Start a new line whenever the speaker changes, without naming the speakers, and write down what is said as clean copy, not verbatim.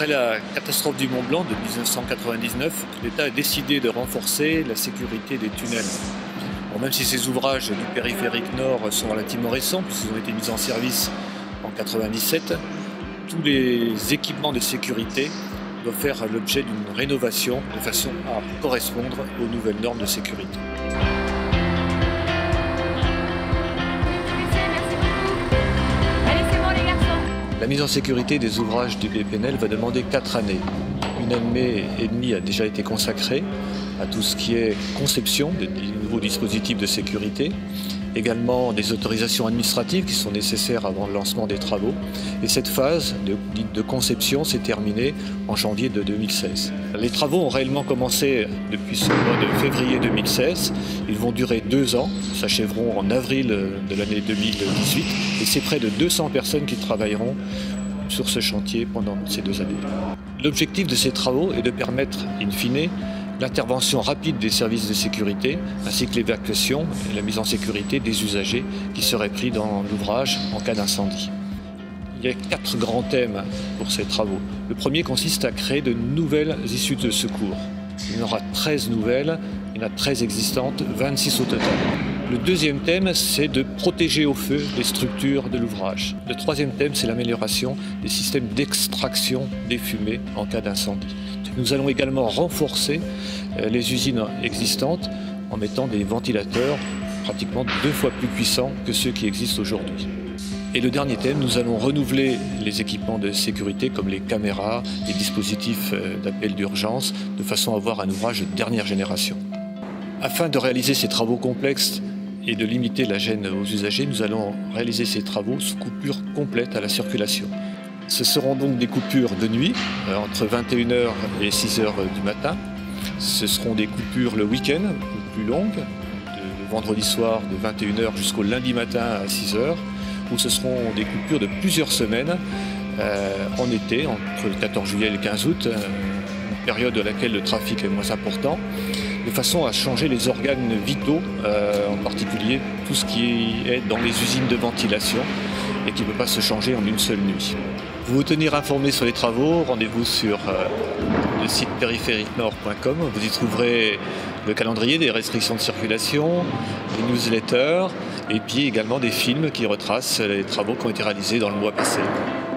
Après la catastrophe du Mont Blanc de 1999, l'État a décidé de renforcer la sécurité des tunnels. Bon, même si ces ouvrages du périphérique nord sont relativement récents, puisqu'ils ont été mis en service en 1997, tous les équipements de sécurité doivent faire l'objet d'une rénovation de façon à correspondre aux nouvelles normes de sécurité. La mise en sécurité des ouvrages du BPNL va demander 4 années. Une année et demie a déjà été consacrée à tout ce qui est conception de nouveaux dispositifs de sécurité, également des autorisations administratives qui sont nécessaires avant le lancement des travaux. Et cette phase dite de conception s'est terminée en janvier de 2016. Les travaux ont réellement commencé depuis ce mois de février 2016. Ils vont durer 2 ans, s'achèveront en avril de l'année 2018. Et c'est près de 200 personnes qui travailleront sur ce chantier pendant ces 2 années. L'objectif de ces travaux est de permettre, in fine, l'intervention rapide des services de sécurité, ainsi que l'évacuation et la mise en sécurité des usagers qui seraient pris dans l'ouvrage en cas d'incendie. Il y a 4 grands thèmes pour ces travaux. Le premier consiste à créer de nouvelles issues de secours. Il y en aura 13 nouvelles, il y en a 13 existantes, 26 au total. Le deuxième thème, c'est de protéger au feu les structures de l'ouvrage. Le troisième thème, c'est l'amélioration des systèmes d'extraction des fumées en cas d'incendie. Nous allons également renforcer les usines existantes en mettant des ventilateurs pratiquement 2 fois plus puissants que ceux qui existent aujourd'hui. Et le dernier thème, nous allons renouveler les équipements de sécurité comme les caméras, les dispositifs d'appel d'urgence, de façon à avoir un ouvrage de dernière génération. Afin de réaliser ces travaux complexes et de limiter la gêne aux usagers, nous allons réaliser ces travaux sous coupure complète à la circulation. Ce seront donc des coupures de nuit, entre 21h et 6h du matin. Ce seront des coupures le week-end, plus longues, le vendredi soir de 21h jusqu'au lundi matin à 6h, ou ce seront des coupures de plusieurs semaines en été, entre le 14 juillet et le 15 août, une période à laquelle le trafic est moins important, de façon à changer les organes vitaux, en particulier tout ce qui est dans les usines de ventilation et qui ne peut pas se changer en une seule nuit. Pour vous tenir informé sur les travaux, rendez-vous sur le site périphériquenord.com. Vous y trouverez le calendrier des restrictions de circulation, les newsletters et puis également des films qui retracent les travaux qui ont été réalisés dans le mois passé.